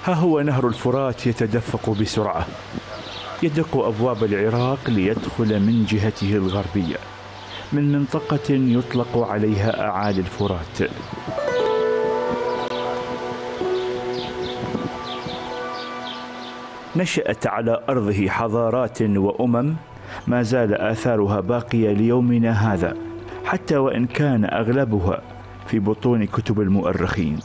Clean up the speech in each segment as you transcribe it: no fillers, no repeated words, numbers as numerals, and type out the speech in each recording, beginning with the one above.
ها هو نهر الفرات يتدفق بسرعة، يدق أبواب العراق ليدخل من جهته الغربية من منطقة يطلق عليها أعالي الفرات. نشأت على أرضه حضارات وأمم ما زال آثارها باقية ليومنا هذا، حتى وإن كان أغلبها في بطون كتب المؤرخين.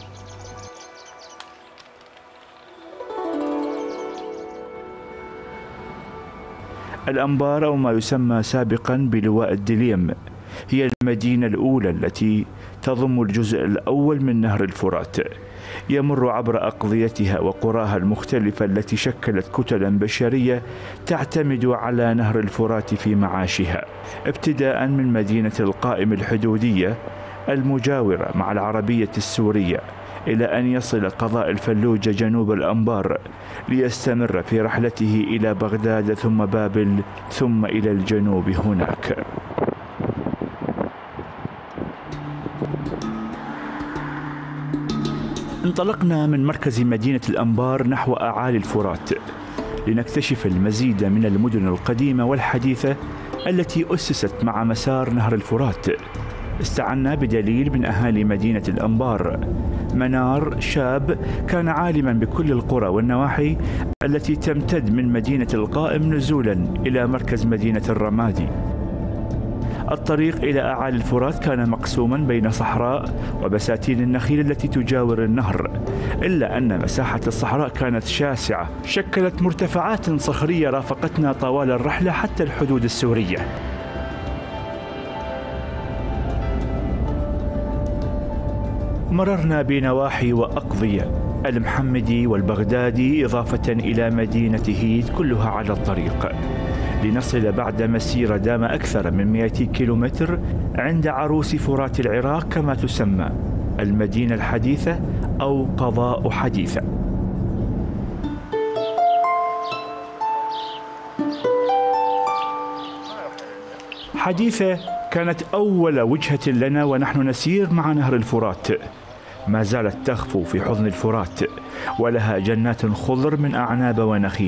الأنبار أو ما يسمى سابقا بلواء الدليم هي المدينة الأولى التي تضم الجزء الأول من نهر الفرات، يمر عبر أقضيتها وقراها المختلفة التي شكلت كتلا بشرية تعتمد على نهر الفرات في معاشها، ابتداء من مدينة القائم الحدودية المجاورة مع العربية السورية، إلى أن يصل قضاء الفلوجة جنوب الأنبار ليستمر في رحلته إلى بغداد ثم بابل ثم إلى الجنوب هناك. انطلقنا من مركز مدينة الأنبار نحو أعالي الفرات لنكتشف المزيد من المدن القديمة والحديثة التي أسست مع مسار نهر الفرات. استعنا بدليل من أهالي مدينة الأنبار، منار شاب كان عالما بكل القرى والنواحي التي تمتد من مدينة القائم نزولا إلى مركز مدينة الرمادي. الطريق إلى أعالي الفرات كان مقسوما بين صحراء وبساتين النخيل التي تجاور النهر، إلا أن مساحة الصحراء كانت شاسعة، شكلت مرتفعات صخرية رافقتنا طوال الرحلة حتى الحدود السورية. مررنا بنواحي وأقضية المحمدي والبغدادي إضافة إلى مدينة هيت كلها على الطريق، لنصل بعد مسيرة دام أكثر من 200 كيلومتر عند عروس فرات العراق كما تسمى المدينة الحديثة أو قضاء حديثة. حديثة كانت أول وجهة لنا ونحن نسير مع نهر الفرات، ما زالت تخفو في حضن الفرات ولها جنات خضر من أعناب ونخيل.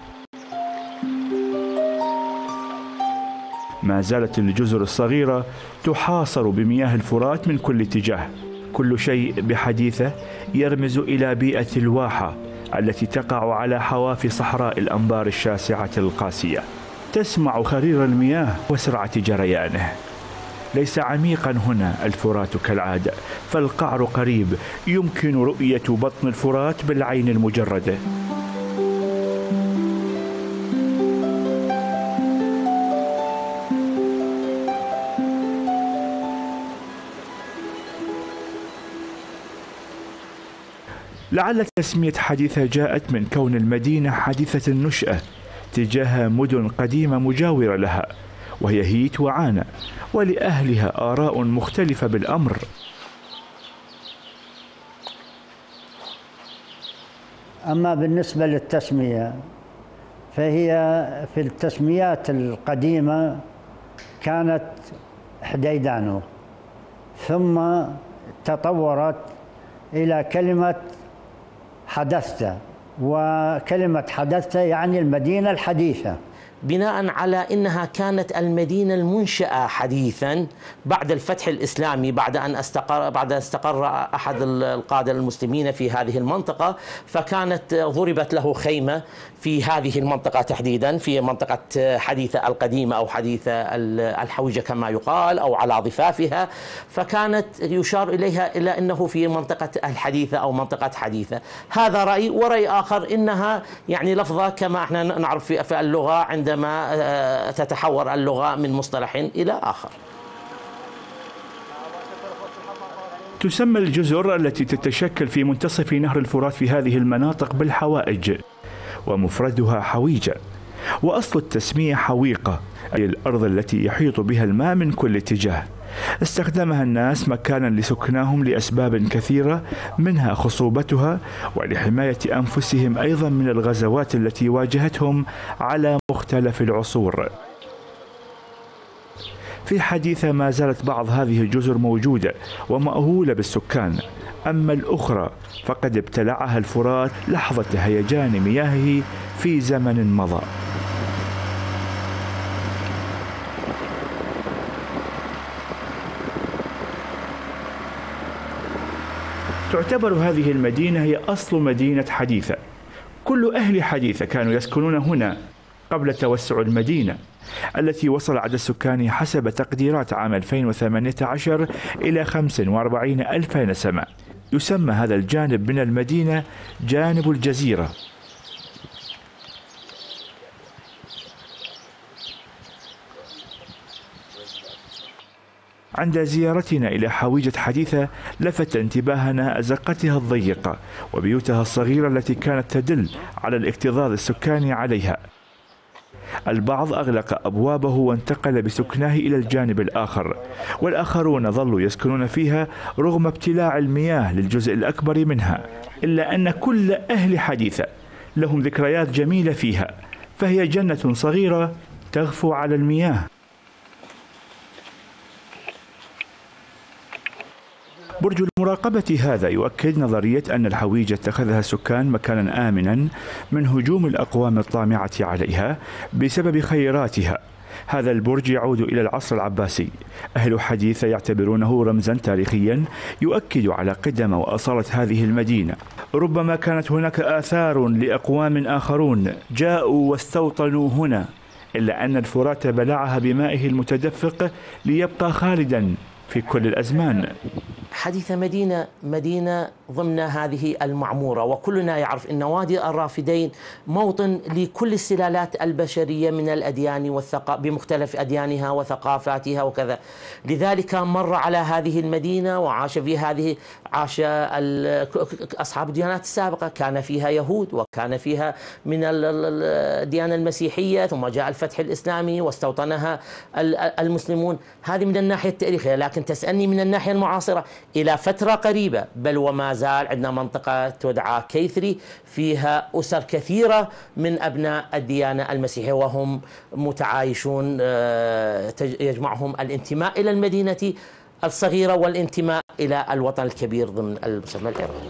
ما زالت الجزر الصغيرة تحاصر بمياه الفرات من كل اتجاه. كل شيء بحديثة يرمز إلى بيئة الواحة التي تقع على حواف صحراء الأنبار الشاسعة القاسية، تسمع خرير المياه وسرعة جريانه. ليس عميقا هنا الفرات كالعادة، فالقعر قريب، يمكن رؤية بطن الفرات بالعين المجردة. لعل تسمية حديثة جاءت من كون المدينة حديثة النشأة تجاه مدن قديمة مجاورة لها وهي هيت وعانة، ولأهلها آراء مختلفة بالأمر. أما بالنسبة للتسمية فهي في التسميات القديمة كانت حديدانو، ثم تطورت إلى كلمة حدثت، وكلمة حدثت يعني المدينة الحديثة، بناء على أنها كانت المدينة المنشأة حديثا بعد الفتح الإسلامي، بعد أن استقر أحد القادة المسلمين في هذه المنطقة، فكانت ضربت له خيمة في هذه المنطقة تحديدا، في منطقة حديثة القديمة أو حديثة الحوجة كما يقال، أو على ضفافها، فكانت يشار إليها إلى أنه في منطقة الحديثة أو منطقة حديثة. هذا رأي، ورأي آخر إنها يعني لفظة كما احنا نعرف في اللغة عندما تتحور اللغة من مصطلح إلى آخر. تسمى الجزر التي تتشكل في منتصف نهر الفرات في هذه المناطق بالحوائج، ومفردها حويجة، وأصل التسمية حويقة، أي الأرض التي يحيط بها الماء من كل اتجاه. استخدمها الناس مكانا لسكناهم لأسباب كثيرة، منها خصوبتها ولحماية أنفسهم أيضا من الغزوات التي واجهتهم على مختلف العصور. في حديثة ما زالت بعض هذه الجزر موجودة ومأهولة بالسكان، أما الأخرى فقد ابتلعها الفرات لحظة هيجان مياهه في زمن مضى. تعتبر هذه المدينة هي أصل مدينة حديثة. كل أهل حديثة كانوا يسكنون هنا قبل توسع المدينة التي وصل عدد السكان حسب تقديرات عام 2018 إلى 45 ألف نسمة. يسمى هذا الجانب من المدينة جانب الجزيرة. عند زيارتنا إلى حويجة حديثة لفت انتباهنا أزقتها الضيقة وبيوتها الصغيرة التي كانت تدل على الاكتظاظ السكاني عليها. البعض أغلق أبوابه وانتقل بسكناه إلى الجانب الآخر، والآخرون ظلوا يسكنون فيها رغم ابتلاع المياه للجزء الأكبر منها، إلا أن كل أهل حديثة لهم ذكريات جميلة فيها، فهي جنة صغيرة تغفو على المياه. برج المراقبة هذا يؤكد نظرية أن الحويجة اتخذها السكان مكانا آمنا من هجوم الأقوام الطامعة عليها بسبب خيراتها. هذا البرج يعود إلى العصر العباسي. أهل حديثة يعتبرونه رمزا تاريخيا يؤكد على قدم وأصالة هذه المدينة. ربما كانت هناك آثار لأقوام آخرون جاءوا واستوطنوا هنا، إلا أن الفرات بلعها بمائه المتدفق ليبقى خالدا في كل الأزمان. حديثة مدينة ضمن هذه المعمورة، وكلنا يعرف أن وادي الرافدين موطن لكل السلالات البشرية من الأديان بمختلف أديانها وثقافاتها وكذا. لذلك مر على هذه المدينة وعاش في هذه أصحاب الديانات السابقة. كان فيها يهود وكان فيها من الديانة المسيحية، ثم جاء الفتح الإسلامي واستوطنها المسلمون. هذه من الناحية التاريخية. لكن تسألني من الناحية المعاصرة، إلى فترة قريبة بل وما زال عندنا منطقة تدعى كيثري فيها أسر كثيرة من أبناء الديانة المسيحية، وهم متعايشون يجمعهم الانتماء إلى المدينة الصغيرة والانتماء إلى الوطن الكبير ضمن المسمى العراقي.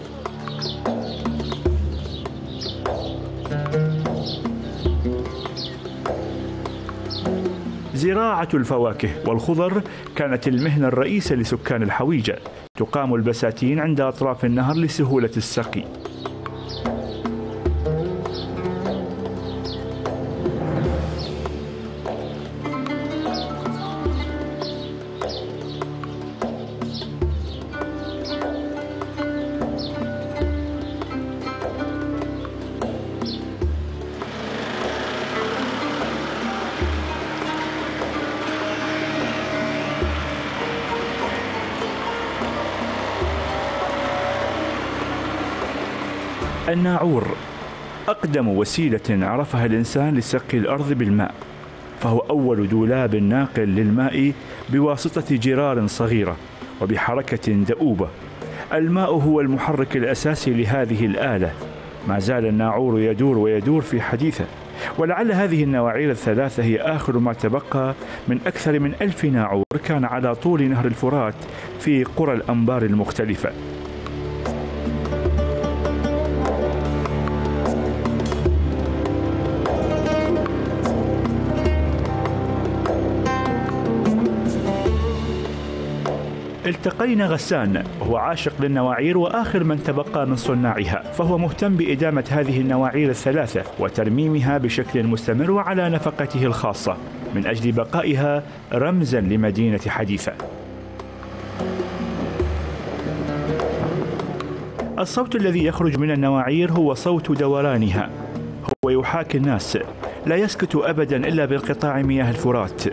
زراعة الفواكه والخضر كانت المهنة الرئيسة لسكان الحويجة. تقام البساتين عند أطراف النهر لسهولة السقي. الناعور أقدم وسيلة عرفها الإنسان لسقي الأرض بالماء، فهو أول دولاب ناقل للماء بواسطة جرار صغيرة وبحركة دؤوبة. الماء هو المحرك الأساسي لهذه الآلة. ما زال الناعور يدور ويدور في حديثة، ولعل هذه النواعير الثلاثة هي آخر ما تبقى من أكثر من 1000 ناعور كان على طول نهر الفرات في قرى الأنبار المختلفة. التقينا غسان وهو عاشق للنواعير وآخر من تبقى من صناعها، فهو مهتم بإدامة هذه النواعير الثلاثة وترميمها بشكل مستمر وعلى نفقته الخاصة من أجل بقائها رمزا لمدينة حديثة. الصوت الذي يخرج من النواعير هو صوت دورانها، هو يحاكي الناس، لا يسكت أبدا إلا بانقطاع مياه الفرات.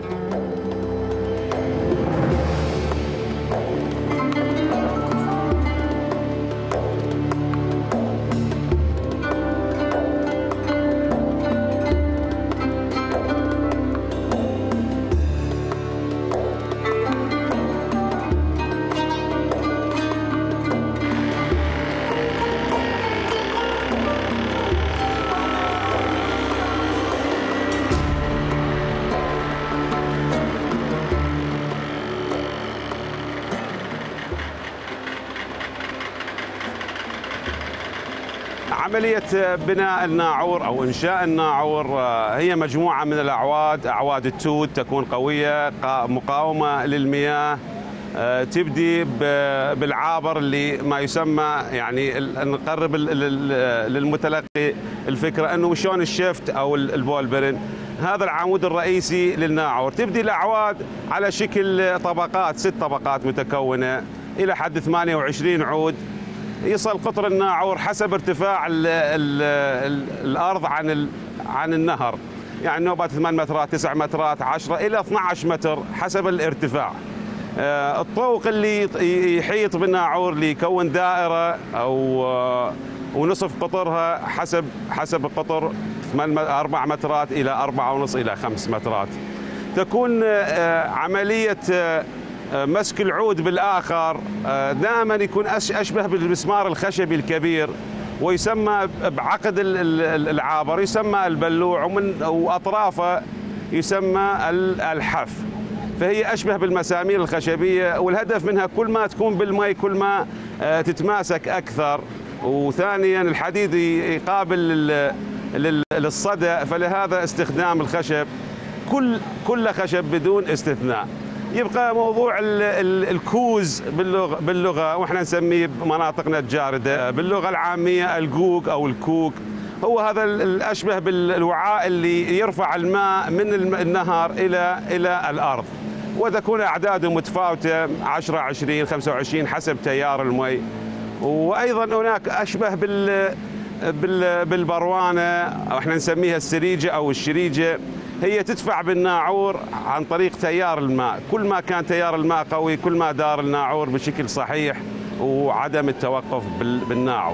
عملية بناء الناعور أو إنشاء الناعور هي مجموعة من الأعواد، أعواد التوت تكون قوية مقاومة للمياه، تبدي بالعابر اللي ما يسمى، يعني نقرب للمتلقي الفكرة أنه شلون الشفت أو البولبرين، هذا العمود الرئيسي للناعور. تبدي الأعواد على شكل طبقات، 6 طبقات متكونة إلى حد 28 عود. يصل قطر الناعور حسب ارتفاع الأرض عن النهر، يعني نوبات 8 مترات، 9 مترات، 10 إلى 12 متر حسب الارتفاع. الطوق اللي يحيط بالناعور اللي يكون دائرة أو ونصف قطرها حسب القطر 4 مترات إلى 4.5 إلى 5 مترات. تكون عملية مسك العود بالآخر دائما يكون أشبه بالمسمار الخشبي الكبير، ويسمى بعقد العابر يسمى البلوع، وأطرافه يسمى الحف. فهي أشبه بالمسامير الخشبية، والهدف منها كل ما تكون بالماء كل ما تتماسك أكثر. وثانيا الحديد يقابل للصدى، فلهذا استخدام الخشب كل خشب بدون استثناء. يبقى موضوع الكوز باللغة واحنا نسميه بمناطقنا الجاردة، باللغة العامية الجوج أو الكوك، هو هذا الأشبه بالوعاء اللي يرفع الماء من النهر إلى الأرض، وتكون أعداده متفاوتة 10 20 25 حسب تيار المي. وأيضا هناك أشبه بالبروانة، أو احنا نسميها السريجة أو الشريجة، هي تدفع بالناعور عن طريق تيار الماء. كل ما كان تيار الماء قوي كل ما دار الناعور بشكل صحيح وعدم التوقف بالناعور.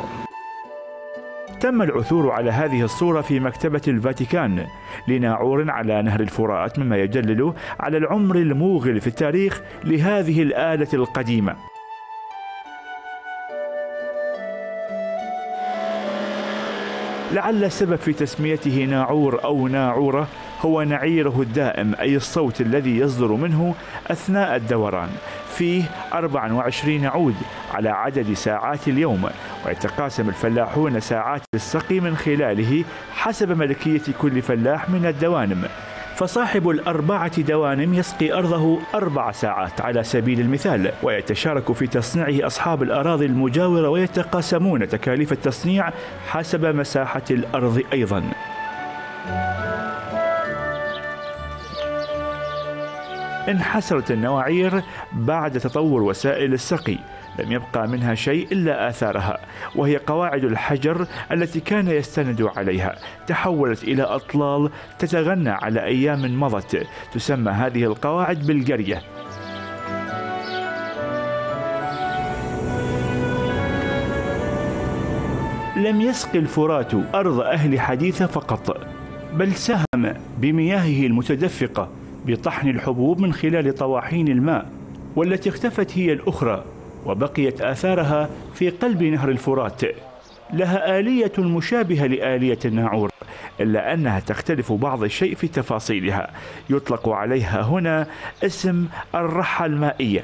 تم العثور على هذه الصورة في مكتبة الفاتيكان لناعور على نهر الفرات، مما يدلل على العمر الموغل في التاريخ لهذه الآلة القديمة. لعل السبب في تسميته ناعور أو ناعورة هو نعيره الدائم، أي الصوت الذي يصدر منه أثناء الدوران. فيه 24 عود على عدد ساعات اليوم، ويتقاسم الفلاحون ساعات السقي من خلاله حسب ملكية كل فلاح من الدوانم. فصاحب ال4 دوانم يسقي أرضه 4 ساعات على سبيل المثال، ويتشارك في تصنيعه أصحاب الأراضي المجاورة، ويتقاسمون تكاليف التصنيع حسب مساحة الأرض أيضا. انحسرت النواعير بعد تطور وسائل السقي، لم يبقى منها شيء إلا آثارها، وهي قواعد الحجر التي كان يستند عليها تحولت إلى أطلال تتغنى على أيام مضت. تسمى هذه القواعد بالجرية. لم يسقي الفرات أرض أهل حديثة فقط، بل ساهم بمياهه المتدفقة بطحن الحبوب من خلال طواحين الماء، والتي اختفت هي الأخرى وبقيت آثارها في قلب نهر الفرات. لها آلية مشابهة لآلية الناعور، إلا أنها تختلف بعض الشيء في تفاصيلها. يطلق عليها هنا اسم الرحة المائية.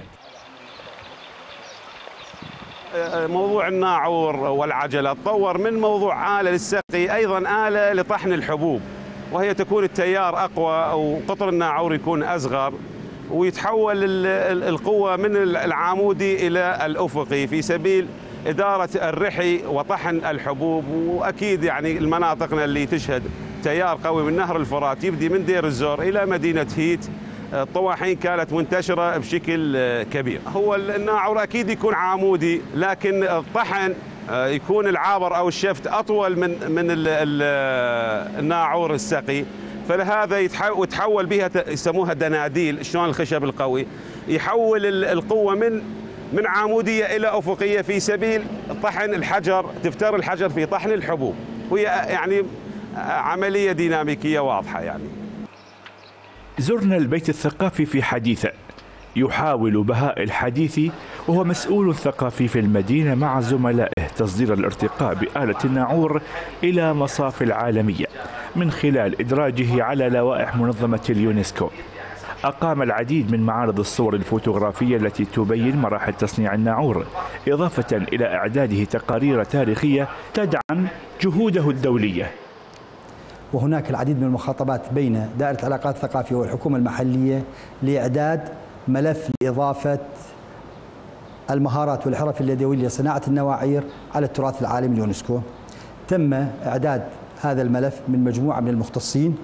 موضوع الناعور والعجلة تطور من موضوع آلة للسقي أيضا آلة لطحن الحبوب، وهي تكون التيار أقوى وقطر الناعور يكون أصغر، ويتحول القوة من العامودي إلى الأفقي في سبيل إدارة الرحي وطحن الحبوب. وأكيد يعني المناطقنا اللي تشهد تيار قوي من نهر الفرات يبدي من دير الزور إلى مدينة هيت، الطواحين كانت منتشرة بشكل كبير. هو الناعور أكيد يكون عامودي، لكن الطحن يكون العابر أو الشفت أطول من الناعور السقي، فلهذا يتحول بها، يسموها دناديل، شلون الخشب القوي يحول القوة من عامودية إلى أفقية في سبيل طحن الحجر، تفتر الحجر في طحن الحبوب. وهي يعني عملية ديناميكية واضحة. يعني زرنا البيت الثقافي في حديثة، يحاول بهاء الحديث وهو مسؤول الثقافي في المدينة مع زملائه تصدير الارتقاء بآلة الناعور إلى مصاف العالمية من خلال إدراجه على لوائح منظمة اليونسكو. أقام العديد من معارض الصور الفوتوغرافية التي تبين مراحل تصنيع الناعور، إضافة إلى إعداده تقارير تاريخية تدعم جهوده الدولية. وهناك العديد من المخاطبات بين دائرة العلاقات الثقافية والحكومة المحلية لإعداد ملف لإضافة المهارات والحرف اليدوية لصناعة النواعير على التراث العالمي اليونسكو. تم إعداد هذا الملف من مجموعة من المختصين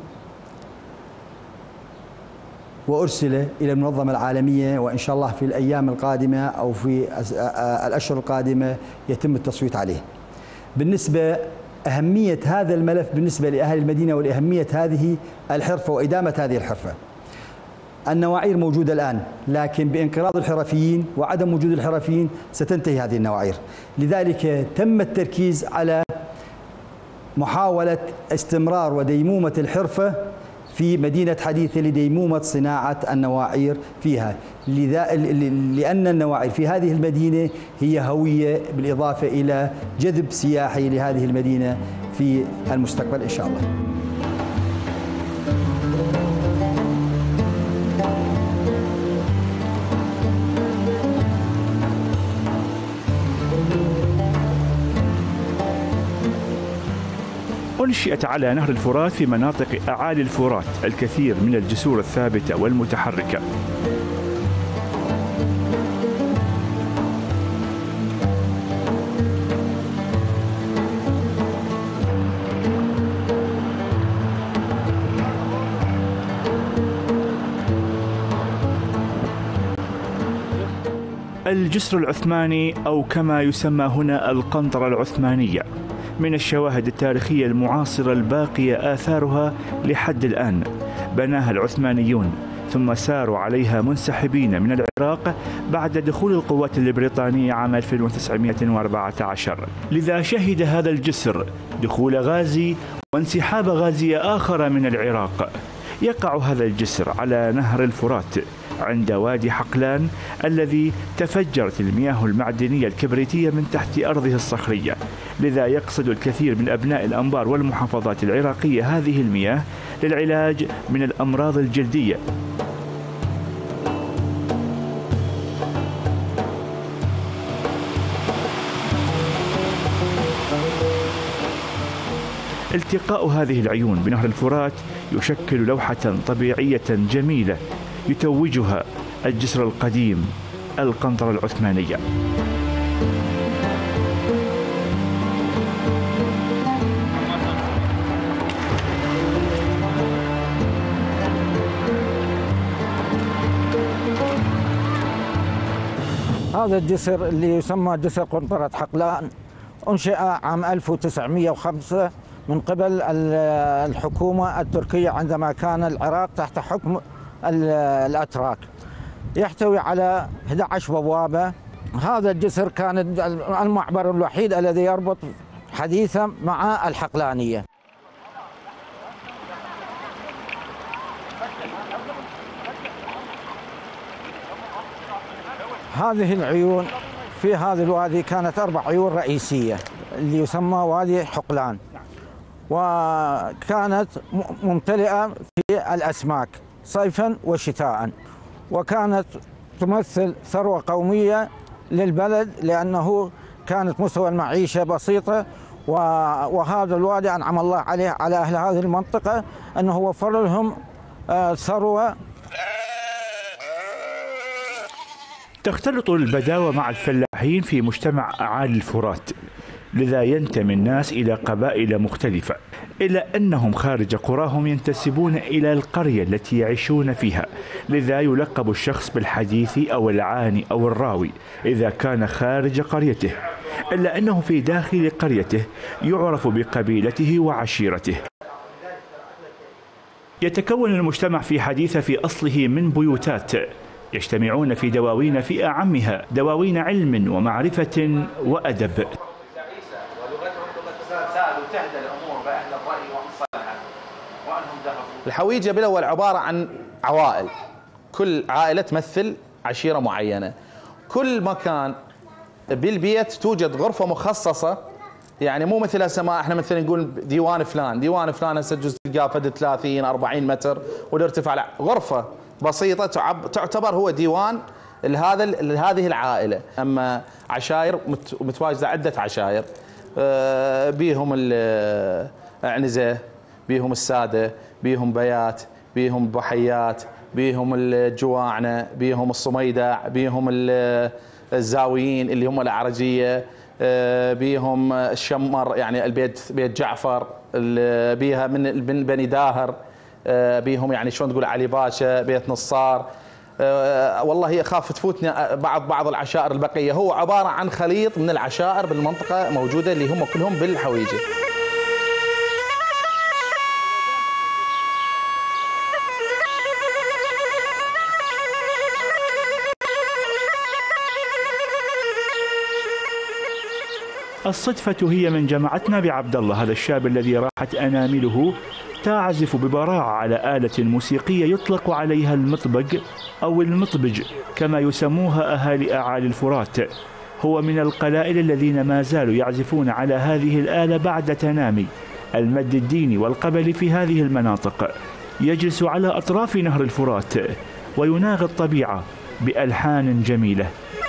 وأرسل إلى المنظمة العالمية، وإن شاء الله في الأيام القادمة أو في الأشهر القادمة يتم التصويت عليه. بالنسبة أهمية هذا الملف بالنسبة لأهل المدينة ولأهمية هذه الحرفة وإدامة هذه الحرفة، النواعير موجودة الآن، لكن بانقراض الحرفيين وعدم وجود الحرفيين ستنتهي هذه النواعير. لذلك تم التركيز على محاولة استمرار وديمومة الحرفة في مدينة حديثة لديمومة صناعة النواعير فيها، لأن النواعير في هذه المدينة هي هوية، بالإضافة إلى جذب سياحي لهذه المدينة في المستقبل إن شاء الله. أنشئت على نهر الفرات في مناطق أعالي الفرات الكثير من الجسور الثابتة والمتحركة. الجسر العثماني، أو كما يسمى هنا القنطرة العثمانية، من الشواهد التاريخية المعاصرة الباقية آثارها لحد الآن. بناها العثمانيون ثم ساروا عليها منسحبين من العراق بعد دخول القوات البريطانية عام 1914. لذا شهد هذا الجسر دخول غازي وانسحاب غازي آخر من العراق. يقع هذا الجسر على نهر الفرات عند وادي حقلان الذي تفجرت المياه المعدنية الكبريتية من تحت أرضه الصخرية. لذا يقصد الكثير من أبناء الأنبار والمحافظات العراقية هذه المياه للعلاج من الأمراض الجلدية. التقاء هذه العيون بنهر الفرات يشكل لوحة طبيعية جميلة يتوجها الجسر القديم، القنطرة العثمانية. هذا الجسر اللي يسمى جسر قنطرة حقلان أنشئ عام 1905 من قبل الحكومة التركية عندما كان العراق تحت حكم الأتراك. يحتوي على 11 بوابة. هذا الجسر كان المعبر الوحيد الذي يربط حديثا مع الحقلانية. هذه العيون في هذا الوادي كانت 4 عيون رئيسية اللي يسمى وادي حقلان، وكانت ممتلئة في الأسماك صيفا وشتاء، وكانت تمثل ثروة قومية للبلد لأنه كانت مستوى المعيشة بسيطة، وهذا الوادي أنعم الله عليه على أهل هذه المنطقة أنه وفر لهم ثروة. تختلط البداوة مع الفلاحين في مجتمع أعالي الفرات، لذا ينتمي الناس إلى قبائل مختلفة، إلا أنهم خارج قراهم ينتسبون إلى القرية التي يعيشون فيها. لذا يلقب الشخص بالحديث أو العاني أو الراوي إذا كان خارج قريته، إلا أنه في داخل قريته يعرف بقبيلته وعشيرته. يتكون المجتمع في حديثة في أصله من بيوتات يجتمعون في دواوين، في أعمها دواوين علم ومعرفة وأدب. الحويجة بالأول عبارة عن عوائل، كل عائلة تمثل عشيرة معينة. كل مكان بالبيت توجد غرفة مخصصة، يعني مو مثل هسه ما احنا مثلا نقول ديوان فلان، ديوان فلان هسه تجوز تلقاه فد 30 40 متر والارتفاع، لا، غرفة بسيطة تعتبر هو ديوان لهذه العائلة. أما عشائر متواجدة عدة عشائر، بيهم الأعنزة، بيهم السادة، بيهم بيات، بيهم بحيات، بيهم الجواعنة، بيهم الصميدع، بيهم الزاويين اللي هم الأعرجية، بيهم الشمر يعني البيت بيت جعفر، بيها من بني داهر، بيهم يعني شلون تقول علي باشا، بيت نصار. والله اخاف تفوتنا بعض العشائر البقيه. هو عباره عن خليط من العشائر بالمنطقه موجوده اللي هم كلهم بالحويجه. الصدفة هي من جمعتنا بعبد الله، هذا الشاب الذي راحت أنامله تعزف ببراعة على آلة موسيقية يطلق عليها المطبق أو المطبج كما يسموها أهالي أعالي الفرات. هو من القلائل الذين ما زالوا يعزفون على هذه الآلة بعد تنامي المد الديني والقبلي في هذه المناطق. يجلس على أطراف نهر الفرات ويناغي الطبيعة بألحان جميلة.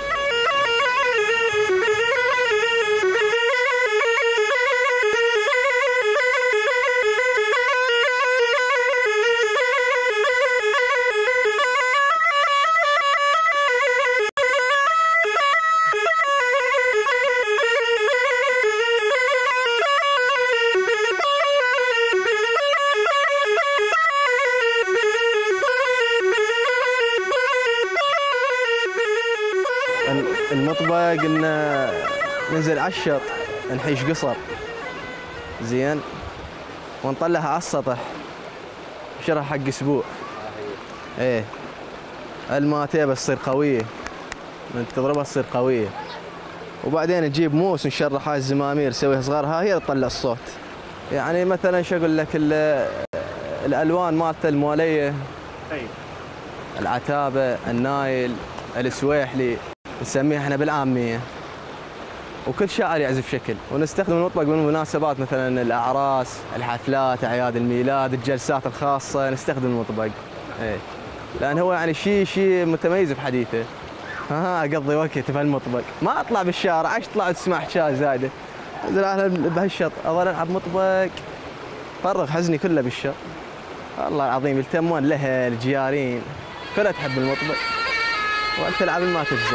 المطبق إنه ننزل على الشط نحيش قصر زين ونطلعها على السطح شرح حق اسبوع. ايه الماتيه بس تصير قويه، من تضربها تصير قويه، وبعدين نجيب موس ونشرحها الزمامير نسويها صغارها هي تطلع الصوت. يعني مثلا شو اقول لك الالوان مالته الموليه، العتابه، النايل، السويحلي نسميه احنا بالعاميه، وكل شاعر يعزف شكل. ونستخدم المطبق بالمناسبات مثلا الاعراس، الحفلات، اعياد الميلاد، الجلسات الخاصه نستخدم المطبق. ايه لان هو يعني شيء متميز بحديثه. اقضي وقتي في المطبق، ما اطلع بالشارع، عش طلعت تسمع حشايه زايده. انزل على بهالشط اظل العب مطبق، فرغ حزني كله بالشط. والله العظيم يلتمون له الجيارين كلها تحب المطبق، وانت تلعب ما تجزع.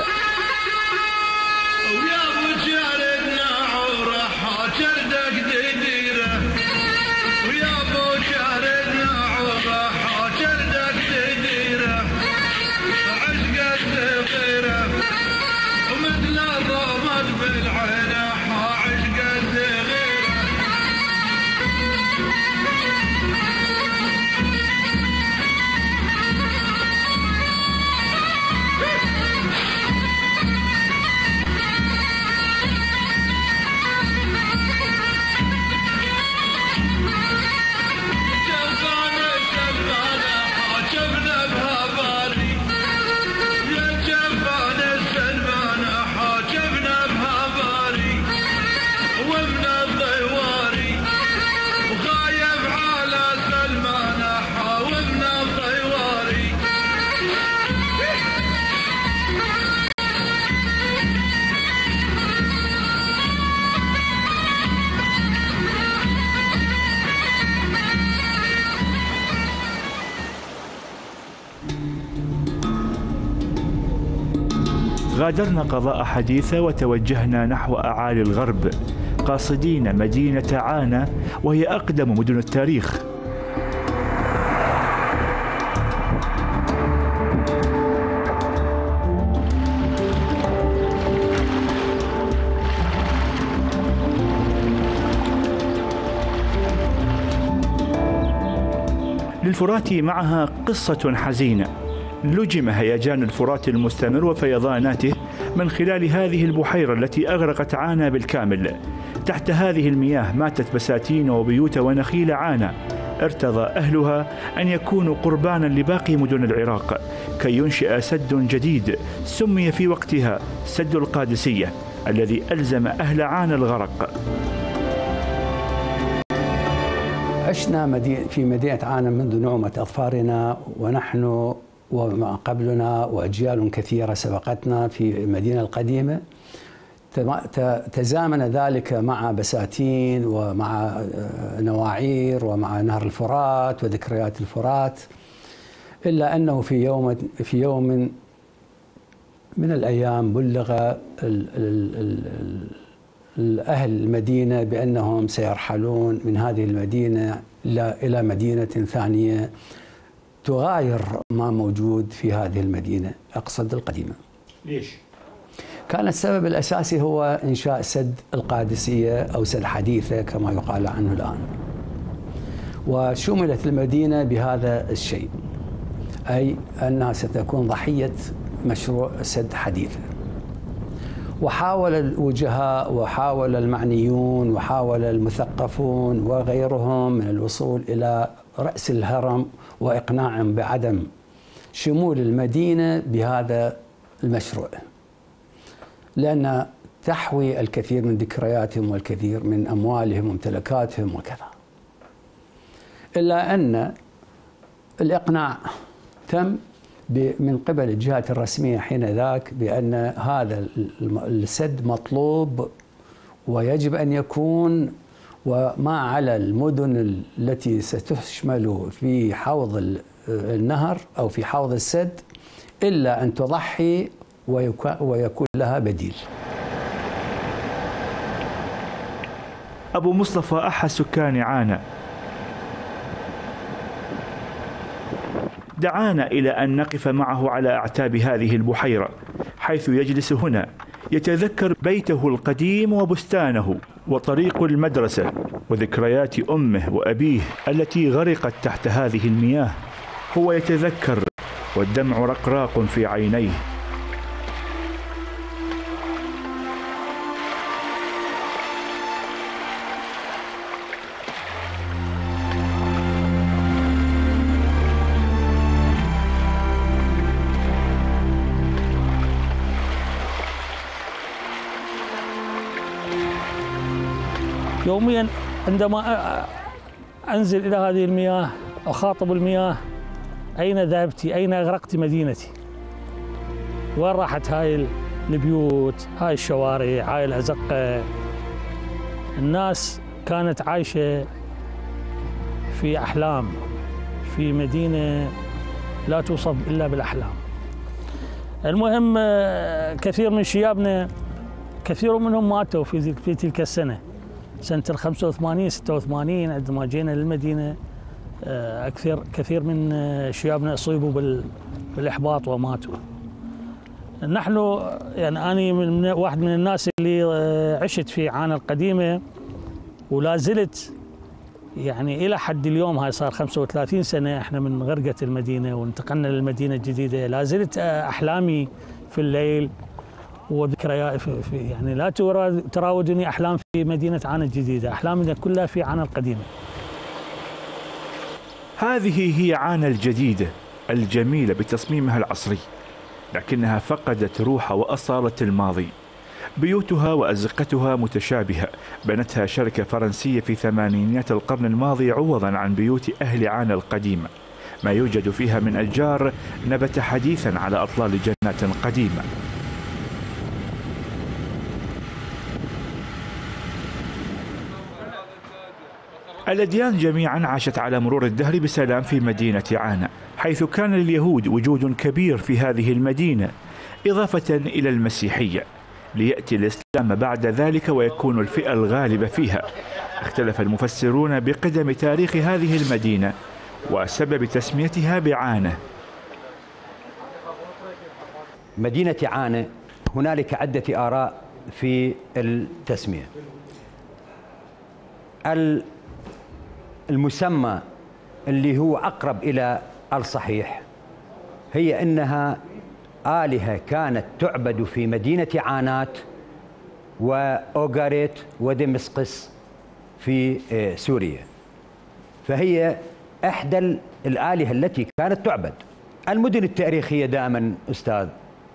غادرنا قضاء حديثة وتوجهنا نحو أعالي الغرب قاصدين مدينة عانة، وهي أقدم مدن التاريخ. للفرات معها قصة حزينة. لجم هيجان الفرات المستمر وفيضاناته من خلال هذه البحيرة التي أغرقت عانة بالكامل. تحت هذه المياه ماتت بساتين وبيوت ونخيل عانة. ارتضى أهلها أن يكونوا قربانا لباقي مدن العراق كي ينشئ سد جديد سمي في وقتها سد القادسية، الذي ألزم أهل عانة الغرق. عشنا في مدينة عانة منذ نعومة أظفارنا، ونحن وما قبلنا وأجيال كثيرة سبقتنا في المدينة القديمة، تزامن ذلك مع بساتين ومع نواعير ومع نهر الفرات وذكريات الفرات، إلا أنه في يوم من الأيام بلغ أهل المدينة بأنهم سيرحلون من هذه المدينة إلى مدينة ثانية تغاير ما موجود في هذه المدينة، أقصد القديمة. ليش؟ كان السبب الأساسي هو إنشاء سد القادسية أو سد حديثة كما يقال عنه الآن، وشملت المدينة بهذا الشيء، أي أنها ستكون ضحية مشروع سد حديثة. وحاول الوجهاء وحاول المعنيون وحاول المثقفون وغيرهم من الوصول إلى رأس الهرم وإقناعهم بعدم شمول المدينة بهذا المشروع، لأن تحوي الكثير من ذكرياتهم والكثير من أموالهم وممتلكاتهم وكذا. إلا أن الإقناع تم من قبل الجهات الرسمية حينذاك بأن هذا السد مطلوب ويجب أن يكون، وما على المدن التي ستشمل في حوض النهر أو في حوض السد إلا أن تضحي ويكون لها بديل. أبو مصطفى أحد سكان عانة دعانا إلى أن نقف معه على أعتاب هذه البحيرة، حيث يجلس هنا يتذكر بيته القديم وبستانه وطريق المدرسة وذكريات أمه وأبيه التي غرقت تحت هذه المياه. هو يتذكر والدمع رقراق في عينيه. يوميا عندما أنزل إلى هذه المياه أخاطب المياه: أين ذهبت؟ أين أغرقت مدينتي؟ وين راحت هاي البيوت، هاي الشوارع، هاي الأزقة؟ الناس كانت عايشة في أحلام، في مدينة لا توصف إلا بالأحلام. المهم كثير من شيابنا كثير منهم ماتوا في تلك السنة، سنة 85 86 عندما جينا للمدينة. كثير من شيابنا أصيبوا بالإحباط وماتوا. نحن يعني أنا واحد من الناس اللي عشت في عانة القديمة ولا زلت يعني إلى حد اليوم، هاي صار 35 سنة احنا من غرقة المدينة وانتقلنا للمدينة الجديدة. لا زلت أحلامي في الليل وذكريات يعني لا تراودني أحلام في مدينة عانة الجديدة، أحلامنا كلها في عانة القديمة. هذه هي عانة الجديدة الجميلة بتصميمها العصري، لكنها فقدت روح وأصالة الماضي. بيوتها وأزقتها متشابهة، بنتها شركة فرنسية في ثمانينيات القرن الماضي عوضا عن بيوت أهل عانة القديمة. ما يوجد فيها من أشجار نبت حديثا على أطلال جنات قديمة. الأديان جميعا عاشت على مرور الدهر بسلام في مدينة عانة، حيث كان لليهود وجود كبير في هذه المدينة إضافة إلى المسيحية، ليأتي الإسلام بعد ذلك ويكون الفئة الغالبة فيها. اختلف المفسرون بقدم تاريخ هذه المدينة وسبب تسميتها بعانة. مدينة عانة هنالك عدة آراء في التسمية. المسمى اللي هو أقرب إلى الصحيح هي أنها آلهة كانت تعبد في مدينة عانات وأوغاريت ودمسقس في سوريا، فهي إحدى الآلهة التي كانت تعبد. المدن التاريخية دائما أستاذ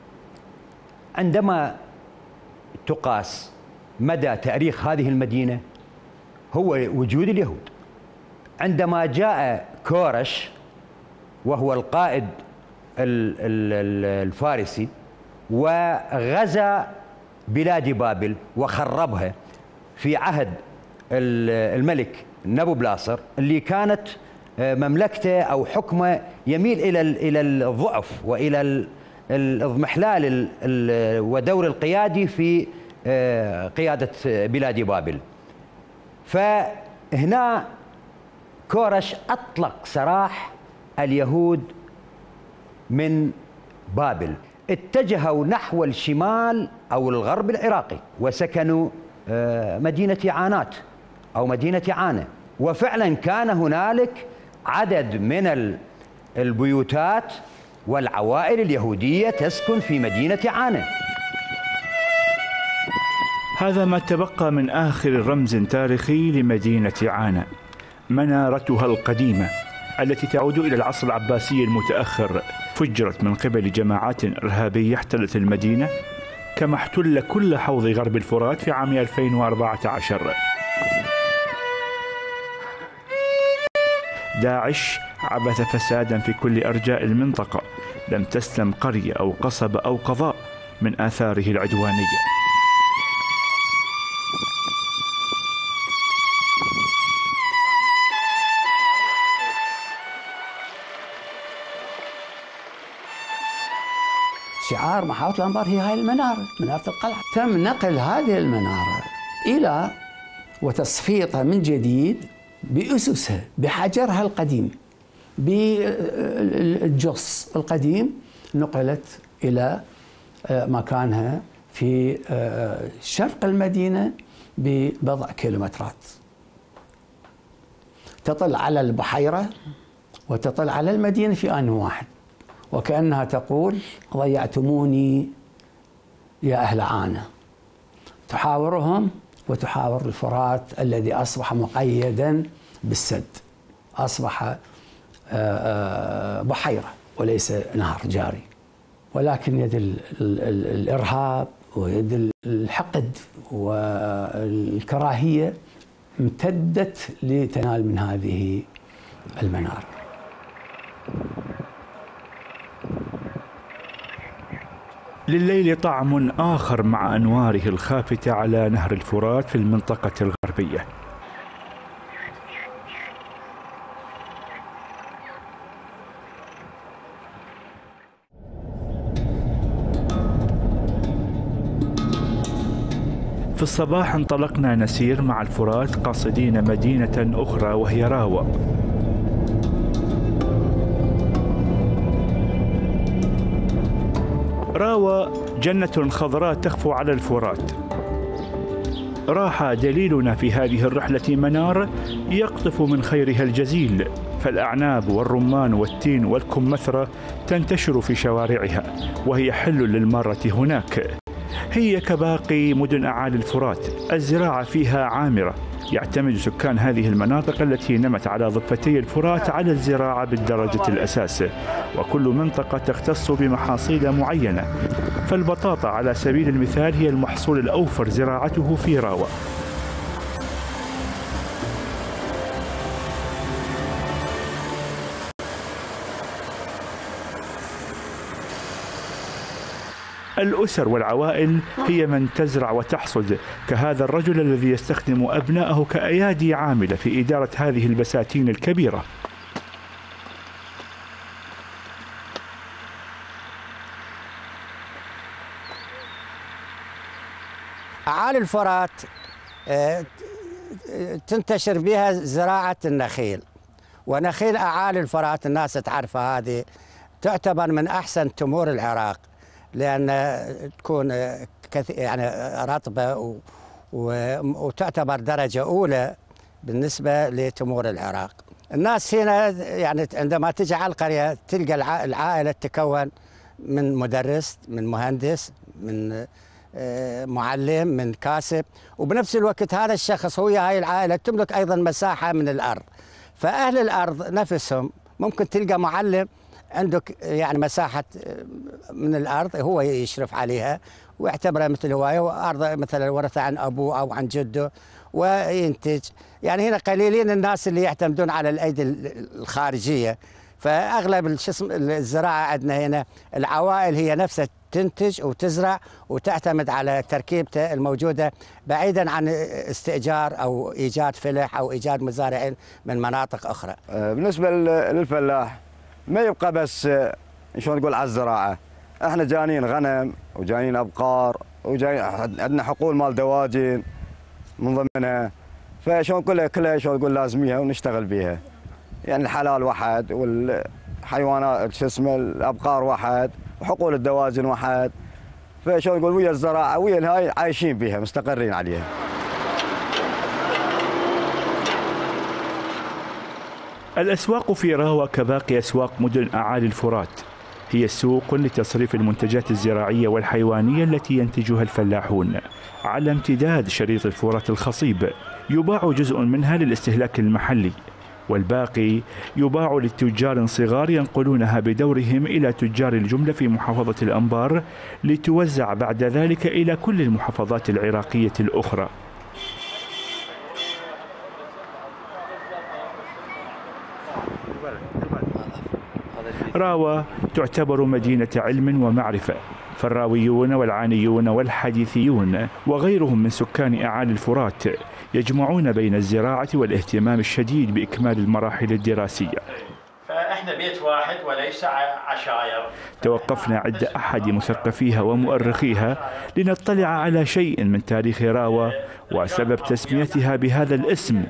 عندما تقاس مدى تاريخ هذه المدينة هو وجود اليهود. عندما جاء كورش وهو القائد الفارسي وغزا بلاد بابل وخربها في عهد الملك نبوبلاصر، اللي كانت مملكته أو حكمه يميل إلى الضعف وإلى الاضمحلال ودور القيادي في قيادة بلاد بابل. فهنا كورش أطلق سراح اليهود من بابل، اتجهوا نحو الشمال أو الغرب العراقي وسكنوا مدينة عانات أو مدينة عانة، وفعلا كان هنالك عدد من البيوتات والعوائل اليهودية تسكن في مدينة عانة. هذا ما تبقى من آخر رمز تاريخي لمدينة عانة، منارتها القديمة التي تعود إلى العصر العباسي المتأخر، فجرت من قبل جماعات إرهابية احتلت المدينة، كما احتل كل حوض غرب الفرات في عام 2014. داعش عبث فسادا في كل أرجاء المنطقة، لم تسلم قرية أو قصبة أو قضاء من آثاره العدوانية. شعار محافظة الأنبار هي هاي المنارة، منارة القلعة. تم نقل هذه المنارة إلى وتصفيتها من جديد بأسسها، بحجرها القديم، بالجص القديم، نقلت إلى مكانها في شرق المدينة ببضع كيلومترات. تطل على البحيرة وتطل على المدينة في آن واحد، وكأنها تقول: ضيعتموني يا أهل عانة. تحاورهم وتحاور الفرات الذي أصبح مقيدا بالسد، أصبح بحيرة وليس نهر جاري، ولكن يد الإرهاب ويد الحقد والكراهية امتدت لتنال من هذه المنارة. لليل طعم آخر مع أنواره الخافتة على نهر الفرات في المنطقة الغربية. في الصباح انطلقنا نسير مع الفرات قاصدين مدينة أخرى وهي راوة. راوة جنة خضراء تخفو على الفرات. راح دليلنا في هذه الرحلة منار يقطف من خيرها الجزيل، فالأعناب والرمان والتين والكمثرى تنتشر في شوارعها، وهي حل للمارة هناك. هي كباقي مدن أعالي الفرات، الزراعة فيها عامرة، يعتمد سكان هذه المناطق التي نمت على ضفتي الفرات على الزراعة بالدرجة الأساس، وكل منطقة تختص بمحاصيل معينة، فالبطاطا على سبيل المثال هي المحصول الأوفر زراعته في راوة. الأسر والعوائل هي من تزرع وتحصد، كهذا الرجل الذي يستخدم أبنائه كأيادي عاملة في إدارة هذه البساتين الكبيرة. أعالي الفرات تنتشر بها زراعة النخيل، ونخيل أعالي الفرات الناس تعرفها، هذه تعتبر من أحسن تمور العراق، لأن تكون يعني رطبة وتعتبر درجة أولى بالنسبة لتمور العراق. الناس هنا يعني عندما تجي على القرية تلقى العائلة تتكون من مدرس، من مهندس، من معلم، من كاسب، وبنفس الوقت هذا الشخص هو هاي العائلة تملك أيضا مساحة من الأرض. فأهل الأرض نفسهم ممكن تلقى معلم عندك يعني مساحة من الأرض هو يشرف عليها ويعتبرها مثل هواية، وأرض مثلا ورثة عن أبوه أو عن جده وينتج. يعني هنا قليلين الناس اللي يعتمدون على الأيدي الخارجية، فاغلب الزراعه عندنا هنا العوائل هي نفسها تنتج وتزرع وتعتمد على تركيبته الموجوده بعيدا عن استئجار او ايجاد فلح او ايجاد مزارعين من مناطق اخرى. بالنسبه للفلاح ما يبقى بس شلون نقول على الزراعه، احنا جانين غنم وجانين ابقار وجايين عندنا حقول مال دواجن من ضمنها، فشلون كلها شلون نقول لازميها ونشتغل بيها. يعني الحلال واحد والحيوانات شو اسمه الابقار واحد وحقول الدواجن واحد، فشلون نقول ويا الزراعه ويا الهاي عايشين بيها مستقرين عليها. الأسواق في راوة كباقي أسواق مدن أعالي الفرات هي سوق لتصريف المنتجات الزراعية والحيوانية التي ينتجها الفلاحون على امتداد شريط الفرات الخصيب. يباع جزء منها للاستهلاك المحلي والباقي يباع للتجار صغار ينقلونها بدورهم إلى تجار الجملة في محافظة الأنبار لتوزع بعد ذلك إلى كل المحافظات العراقية الأخرى. راوة تعتبر مدينة علم ومعرفة، فالراويون والعانيون والحديثيون وغيرهم من سكان أعالي الفرات يجمعون بين الزراعة والاهتمام الشديد بإكمال المراحل الدراسية. فإحنا بيت واحد وليس عشائر. توقفنا عند أحد مثقفيها ومؤرخيها لنطلع على شيء من تاريخ راوة وسبب تسميتها بهذا الاسم.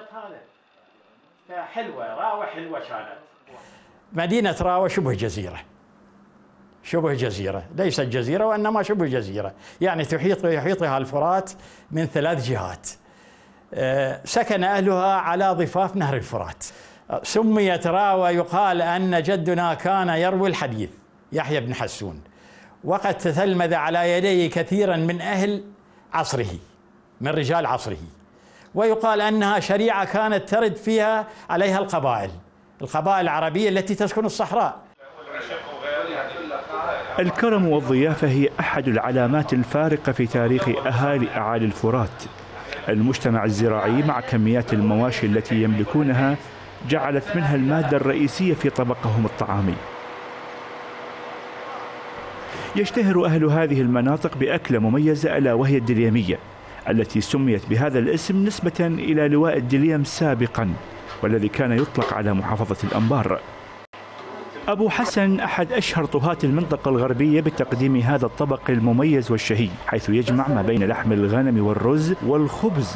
حلوة راوة حلوة كانت. مدينة راوة شبه جزيرة، شبه جزيرة، ليست جزيرة وإنما شبه جزيرة، يعني يحيطها الفرات من 3 جهات. سكن أهلها على ضفاف نهر الفرات. سميت راوة يقال أن جدنا كان يروي الحديث يحيى بن حسون، وقد تتلمذ على يديه كثيرا من أهل عصره من رجال عصره، ويقال أنها شريعة كانت ترد فيها عليها القبائل العربية التي تسكن الصحراء. الكرم والضيافة هي أحد العلامات الفارقة في تاريخ أهالي أعالي الفرات. المجتمع الزراعي مع كميات المواشي التي يملكونها جعلت منها المادة الرئيسية في طبقهم الطعامي. يشتهر أهل هذه المناطق بأكلة مميزة ألا وهي الدليمية، التي سميت بهذا الاسم نسبة إلى لواء الدليم سابقا والذي كان يطلق على محافظة الأنبار. أبو حسن أحد أشهر طهاة المنطقة الغربية بتقديم هذا الطبق المميز والشهي، حيث يجمع ما بين لحم الغنم والرز والخبز.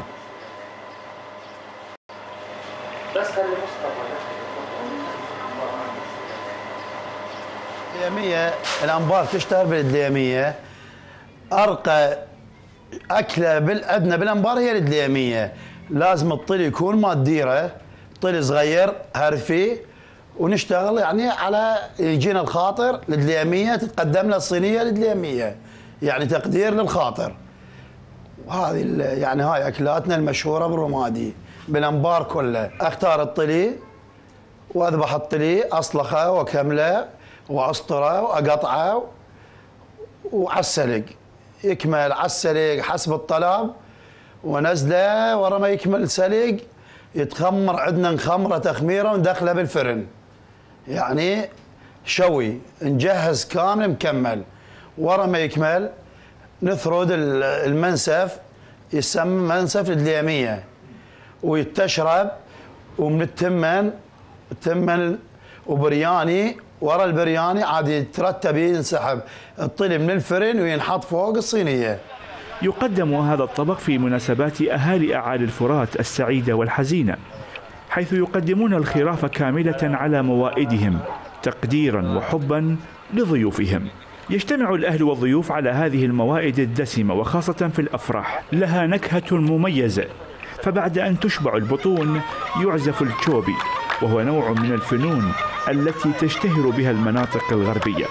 الدليمية الأنبار تشتهر بالدليمية. أرقى أكلة عندنا بالأنبار هي الدليمية. لازم الطلي يكون مال ديرة، طلي صغير هرفي، ونشتغل يعني على يجينا الخاطر الدليمية تتقدم له الصينية الدليمية، يعني تقدير للخاطر. وهذه يعني هاي أكلاتنا المشهورة بالرمادي بالأنبار كله. أختار الطلي وأذبح الطلي، أصلخه وأكمله وأسطره وأقطعه وعسلق، يكمل عسلق حسب الطلب ونزله. ورا ما يكمل سلق يتخمر، عندنا نخمره تخميره وندخله بالفرن، يعني شوي نجهز كامل مكمل. ورا ما يكمل نثرد المنسف، يسمى منسف الدليمية، ويتشرب. ومن التمن وبرياني. ورا البرياني عاد يترتب ينسحب الطلي من الفرن وينحط فوق الصينية. يقدم هذا الطبق في مناسبات أهالي أعالي الفرات السعيدة والحزينة، حيث يقدمون الخراف كاملة على موائدهم تقديرا وحبا لضيوفهم. يجتمع الأهل والضيوف على هذه الموائد الدسمة وخاصة في الأفراح، لها نكهة مميزة. فبعد أن تشبع البطون يعزف التشوبي، وهو نوع من الفنون التي تشتهر بها المناطق الغربية.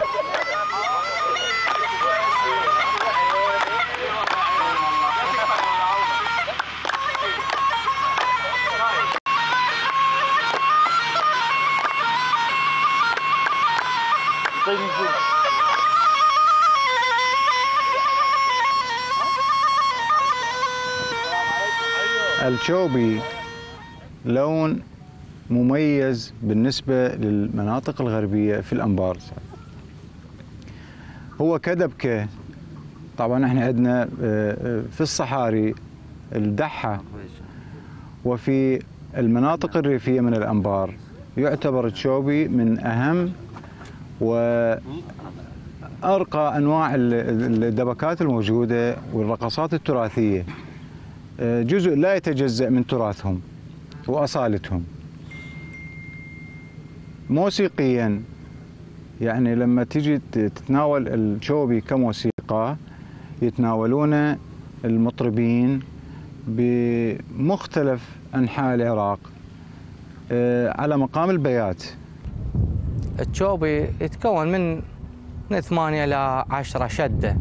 التشوبي لون مميز بالنسبة للمناطق الغربية في الأنبار. هو كدبكة. طبعا احنا عندنا في الصحاري الدحة، وفي المناطق الريفية من الأنبار يعتبر التشوبي من أهم وأرقى أنواع الدبكات الموجودة والرقصات التراثية، جزء لا يتجزأ من تراثهم وأصالتهم. موسيقيا يعني لما تيجي تتناول التشوبي كموسيقى يتناولون المطربين بمختلف أنحاء العراق على مقام البيات. التشوبي يتكون من 8 إلى 10 شدة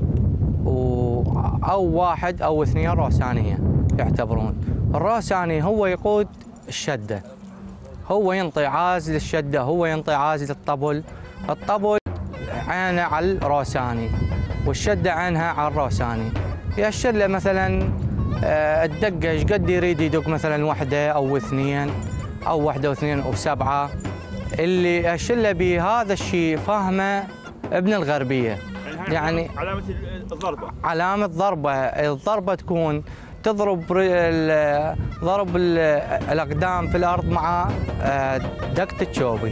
أو 1 أو 2 روسانية يعتبرون. الروساني هو يقود الشدة، هو ينطي عاز للشدة، هو ينطي عاز للطبل. الطبل عينه على الروساني والشدة عينها على الروساني. يأشر له مثلا الدقة ايش قد يريد يدق، مثلا 1 أو 2 أو 1 و2 و7. اللي يأشر له بهذا الشيء فاهمه ابن الغربية. يعني علامة الضربة، علامة ضربة. الضربة تكون تضرب ضرب الأقدام في الأرض مع دقة التشوبي.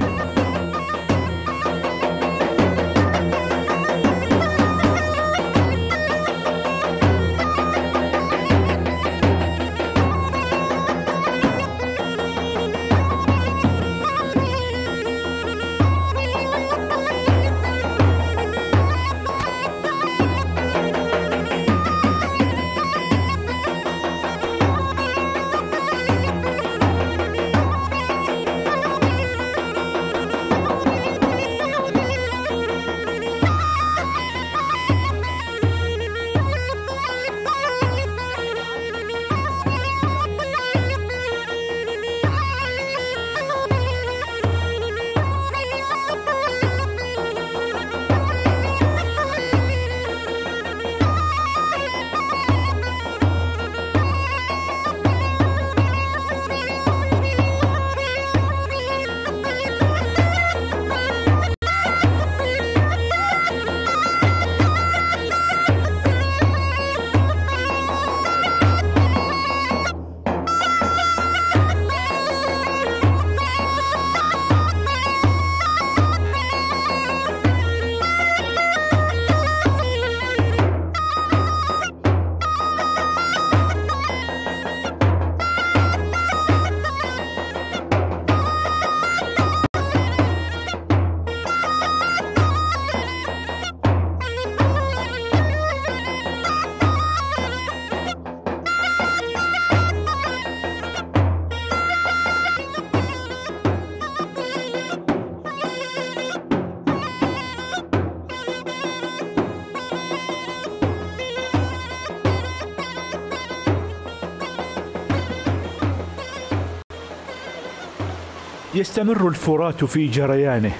يستمر الفرات في جريانه،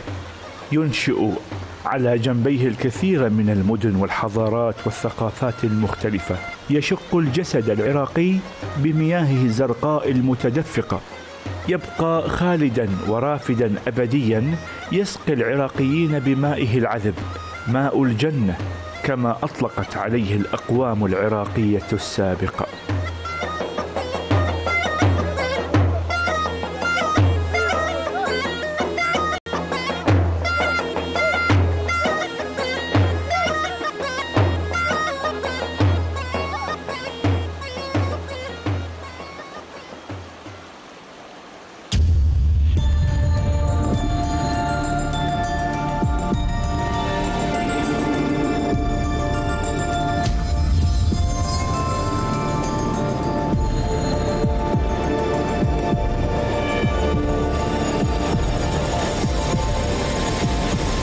ينشئ على جنبيه الكثير من المدن والحضارات والثقافات المختلفة، يشق الجسد العراقي بمياهه الزرقاء المتدفقة، يبقى خالدا ورافدا أبديا، يسقي العراقيين بمائه العذب، ماء الجنة كما أطلقت عليه الأقوام العراقية السابقة.